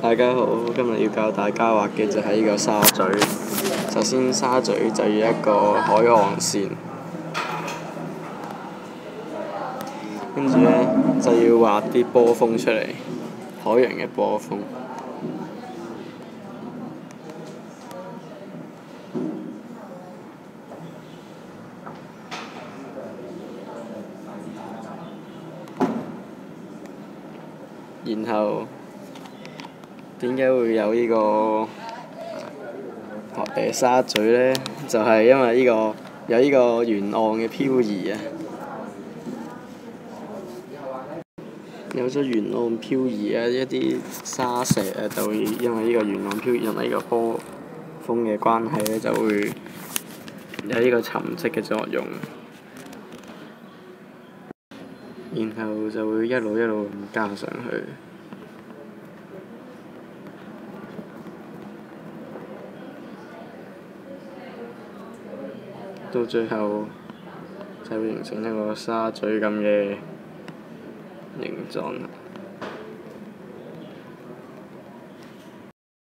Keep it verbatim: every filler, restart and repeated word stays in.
大家好，今日要教大家畫嘅就係呢個沙嘴。首先沙嘴就要一個海岸線，跟住呢，就要畫啲波峰出嚟，海洋嘅波峰。然後點解會有呢、這個誒、呃、沙嘴呢？就係、是、因為呢、這個有呢個沿岸嘅漂移啊！有咗沿岸漂移啊，一啲沙石啊，就會因為呢個沿岸漂移，因為呢個波峰嘅關係呢，就會有呢個沉積嘅作用。然後就會一路一路咁加上去，到最後就會形成一個沙嘴咁嘅形狀。